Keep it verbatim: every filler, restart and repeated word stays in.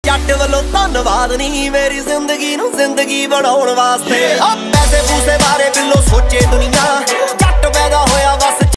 ਜੱਟ ਵੱਲੋਂ ਧੰਨਵਾਦ ਨਹੀਂ ਮੇਰੀ ਜ਼ਿੰਦਗੀ ਨੂੰ ਜ਼ਿੰਦਗੀ ਬਣਾਉਣ ਵਾਸਤੇ। ਆ ਪੈਸੇ ਪੂਸੇ ਬਾਰੇ ਬਿੱਲੋ ਸੋਚੇ ਦੁਨੀਆ